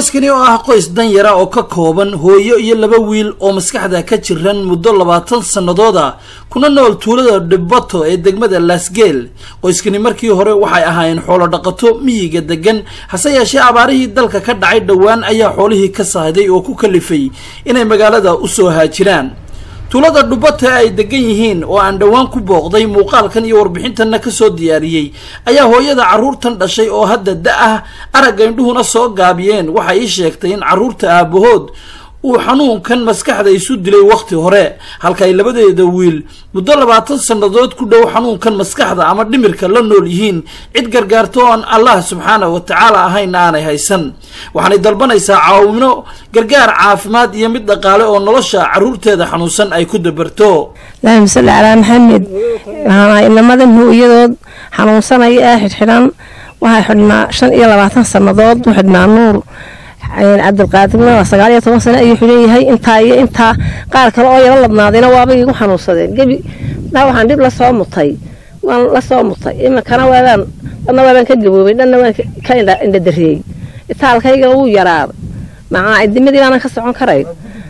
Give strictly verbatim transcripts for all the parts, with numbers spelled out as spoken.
qoyskani oo ah qoys dan yara oo ka kooban hooyo iyo laba wiil oo maskaxda ka jiran muddo labaatan sanadooda kuna nool tuulada Dhibato ee degmada Lasgeel. qoyskani markii hore waxay ahaayeen xoolo dhaqato miyiga degan, hase yeeshee abaarihii dalka ka dhacay dhawaan ayaa xoolihii ka saahiday oo ku kalifay inay magaalada u soo haajiraan. tuulada Dhibato ay degan yihiin oo aan dhawaan ku booqday muuqaalkan iyo warbixintan ka soo diyaariyay ayaa hooyada caruurtan dhashay oo hadda da ah aragga indhuhuna soo gaabiyeen waxay ii sheegtay in caruurta aabahood uu xanuunkan maskaxda isu dilay waqti hore, halka ay labadeeda wiil muddo labaatan sanadood ku dhow xanuunkan maskaxda ama dhimirka la nool yihiin cid gargaarto aan Allah subxaanahu wa ta'ala ahayn aanay haysan. waxaanay dalbanaysaa caawimo gargaar caafimaad iyo mid dhaqaale oo nolosha caruurteeda xanuunsan ay ku dabarto. Allahumma salli ala Muhammad. waxaan inamadan hooyadood xanuunsanaya ah xidhan waxay xidhnaa shan iyo labaatan sanadood u xidhnaa Nuur Cabdulqaadir ma sagaal iyo toban sano ayuu xidhan yahay inta iyo inta qaar kale oo yara labnaadina waaba igu xanuunsadeen gabi daa waxaan dib la soo mutay waan la soo mutay imikana waadaan dadna waadaan ka gaboobay dadna waan ka indha indha dariyay itaalkayga uu yaraaday macaa idimadii baan ka socon karay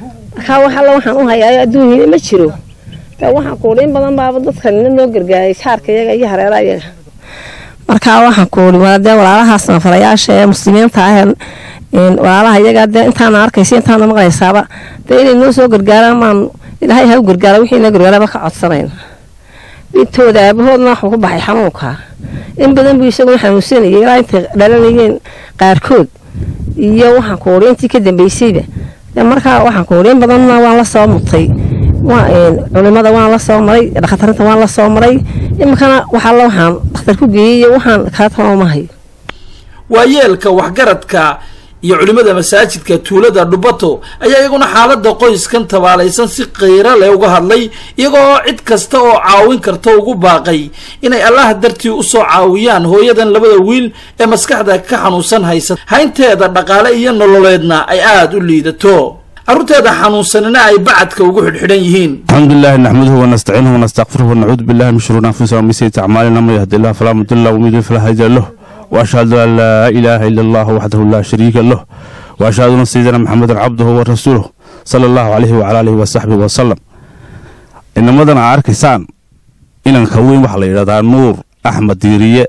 ka waxa la waxaan u hayaa adduunka ma jiro taa waxaan qoolin badan baaba dadkan noo gargaaray shaarkayaga iyo hareerayaga marka waxaan qooli wada walaalahaas nafarayaasha ee muslimiinta ah in walaalaha iyaga intaan arkaysi intaan maqlaysaaba inay noo soo gargaaraan maan ilaahay ha u gargaaro wixii la gargaaraba ka codsanayna bitooda aabahoodna wuxuu ku baxay xanuunka in badan buu isagu xanuunsanayay ilaa inta dhalanayeen qaarkood iyo waxaan koorintii ka dambeysayba marka waxaan koorin badanna waan la soo mutay waan culimada waan la soo maray dhakhtarta waan la soo maray imkana waxa la waxaan dhakhtar ku geeyay waxaan ka toomahay waayeelka waxgaradka iyo culimada masaajidka tuulada Dhibato ayaa iyaguna xaaladda qoyskan tabaalaysan si qeyra leh uga hadlay iyagoo cid kasta oo caawin karto ugu baaqay inay Allah dartii u soo caawiyaan hooyadan labada wiil ee maskaxda ka xanuunsan haysa haynteeda dhaqaale iyo nololeedna ay aad u liidato caruurteeda xanuunsanina ay bacadka ugu xidhxidhan yihiin. alxamdulillaah nahmaduhu wa nastaciinuhu wa nastaghfiruhu wa na'uudu billahi min shuruuri anfusina wa min sayyi'aati a'maalina man yahdihillahu falaa mudilla lahu wa man yudlil falaa haadiya lahu وأشهد أن لا إله إلا الله وحده لا شريك له وأشهد أن سيدنا محمد عبده ورسوله صلى الله عليه وعلى آله وصحبه وسلم. إن مدن عاركسان إن الكوين وحلا إلى نور أحمد ديرية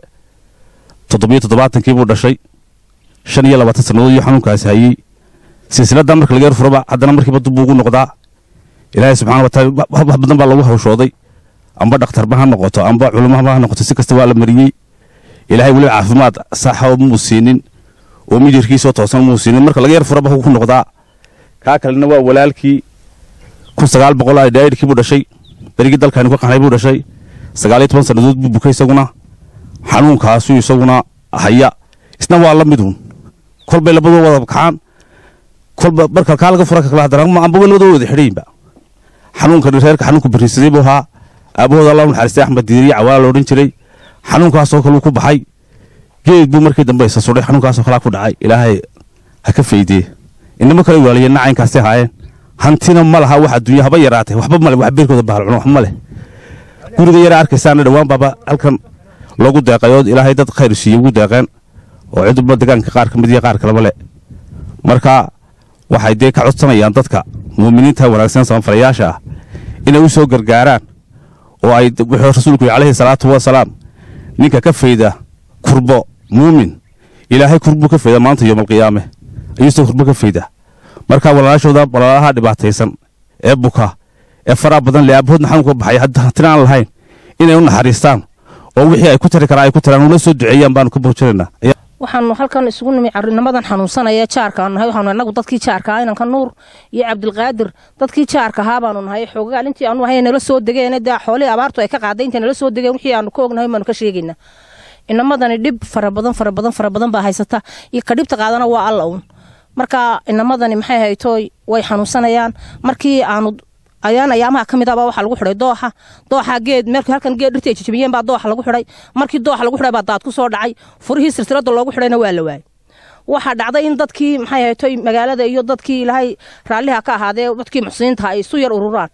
تطبيق تطبيقات كيبورد شيء شن يلا بتسنود يحنون كاسهاي سلسلة دمر كلجار فربع هذا دمر كيبورد بوجو نقطة إلهي سبحانه وتعالى بدن بالله وشوضي أم بعد أكتر بها نقطة أم بعد علماء بها نقطة سكستوى المريء ilaahay wali caafimaad sax oo muusinin oo midirkiisa toosan muusinin marka laga yar furaba ku noqdaa ka kalena waa walaalkii kun sagaal boqol ay dhaydkii buu dhashay barigi dalkan ku qaxay buu dhashay sagaal iyo toban sanadood buu bukay isaguna xanuunkaas uu isaguna haya isna waa la midun kolba labadoo wada kacaan kolba marka ka laga furaka kala daran ma amba labadoo wada xiriinba xanuunka reerka xanuunku bariisaday buu ha abooda Allah naxariistay Axmed Diiri cawaal oo dhin jiray xanuunkaas oo kale ku baxay geed buu markii dambe isa soo xanuunkaas oo kale ku dhacay ilaahay ha ka fayday inama kale waaliyeen nacaynkaas haayeen hantina ma laha wax adduunyo haba yaraatay waxba ma leh wax beerkooda bahal cuno wax ma leh guriga yar arkaysan dhawaan baba halkan loogu deeqayood ilaahay dad khayr siiyo ugu deeqeen oo cid walba deegaanka qaar ka mid ah qaar kale bale marka waxay deeq ka codsanayaan dadka muuminiinta wanaagsan samafalayaasha ah inay u soo gargaaraan oo ay wuxuu rasuulku kaleey salaatu wa salaam ninka ka fayda kurbo muumin ilaahay kurbo ka fayda maanta yawmal qiyaamah ayuu kurbo ka fayda marka walaashooda walaalaha dhibaataysan ee buka ee fara badan leeyabood xanuun ka baxay hadda tiraan lahayn inay u naxariistaan oo wixii ay ku tiri karaan ay ku tiraan una soo duceeyaan baan ka boojirnaa waxaan halkan isugu nimi carruurnimadan xanuunsanaya jaarka nahay waxaan anagu dadkii jaarka ah inanka Nuur iyo Cabdulqaadir dadkii jaarka ha baanu nahay xogaal intii aanu hayna la soo dageen daa xooli abaartu ay ka qaaday inta la soo dageen wixii aanu ka ognahay maanu ka sheegayna inamadani dib fara badan fara badan fara badan baa haysata iyo ka dhibta qaadana waa alla uun marka inamadani maxay haytooy way xanuunsanayaan markii aanu ayaan ayaamaha kamid ah waxa lagu xiray dooxa dooxa geed markii halkan geed dhirtay jajabiyeen baa dooxa lagu xiray markii dooxa lagu xiray baa daad ku soo dhacay furihii silsilada loogu xirayna waa la waayay waxa dhacday in dadkii maxay haytay magaalada iyo dadkii ilaahay raaliha ka ahaadee dadkii muxsiniinta ay isu yar ururaan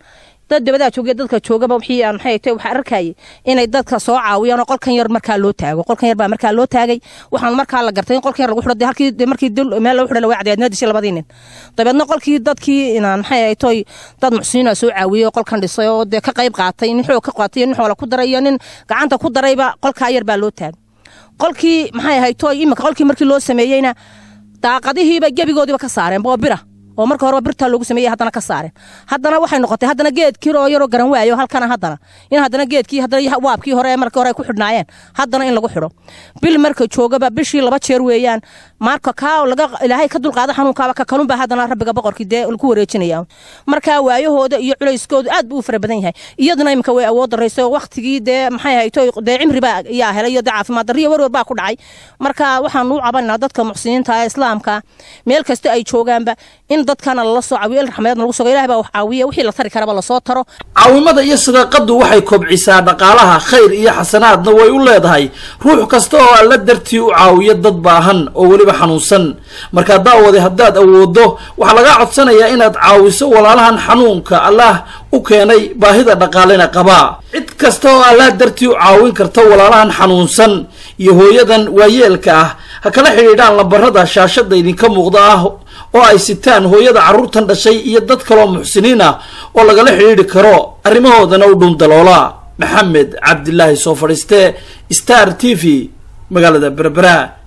dad dibadda joogay dadka joogaba wixii aan maxay tahay waxa arkay inay dadka soo caawiyaan qolkan yar marka loo taago qolkan yar baa marka loo taagay waxaan marka la gartay in qolkan yar lagu xidho halkii markii meel lagu xidho waa cadeedna dishay labadii nin dabeedna qolkii dadkii inaan maxay tahay dad muxsiina soo caawiyay qolkan dhisay oo ka qayb qaatay in xoog ka qaatay in xoolo ku daray nin gacanta ku darayba qolka yar baa loo taagay qolkii maxay haytay imika qolkii markii loo sameeyayna daaqadihiiba gabigoodiba ka saareen boobira oo marka hore birta lagu sameeyay hadana ka saareen hadana waxay noqotay hadana geedkii oo yar oo garan waayo halkana hadana in hadana geedkii hadana waabkii hore marka hore ku xidhnaayeen hadana in lagu xidho bil marka joogaba bishii laba jeer weeyaan marka ka laga ilaahay ka dulqaada xanuunka ka kalun ba hadana rabbiga boqorkii de ku wareejinaya marka waayahooda iyo culayskooda aad buu fara badan yahay iyaduna imka way awood dareyso waqtigii de maxay hayto de cimri ba yaa helay iyo caafimaad dariyo war war ba ku dhacay marka waxaan u cabanaa dadka muxsiniinta islaamka meel kasta ay joogaanba in dadkana la soo caawiyo raxmad lagu soo ilaahay baa wax caawiyo wixii la tari karaba la soo taro caawimada iyo sadaqadu waxay kobcisaa dhaqaalaha khayr iyo xasanaadna way u leedahay ruux kasta oo alla dartii u caawiyo dad baahan oo waliba xanuunsan marka daawada haddaad awoodo waxa laga codsanayaa inaad caawiso walaalahan xanuunka Allah u keenay baahida dhaqaalena qaba cid kasta oo alla dartii u caawin karta walaalahan xanuunsan iyo hooyadan waayeelka ah ha kala xiriiraan lambarada shaashada idinka muuqda ah oo ay sitaan hooyada caruurtan dhashay iyo dad kale oo muxsiniin ah oo lagala xiriiri karo arrimahoodana u dhun daloola maxamed cabdilaahi soo fadhiiste Star T V magaalada Berbera.